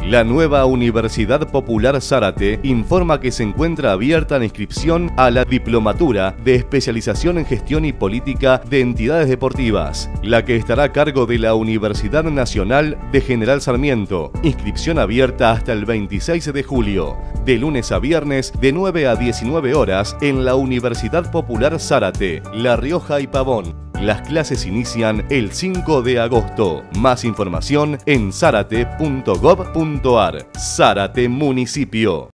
La nueva Universidad Popular Zárate informa que se encuentra abierta la inscripción a la Diplomatura de Especialización en Gestión y Política de Entidades Deportivas, la que estará a cargo de la Universidad Nacional de General Sarmiento. Inscripción abierta hasta el 26 de julio, de lunes a viernes de 9 a 19 horas en la Universidad Popular Zárate, La Rioja y Pavón. Las clases inician el 5 de agosto. Más información en zarate.gov.ar. Zárate Municipio.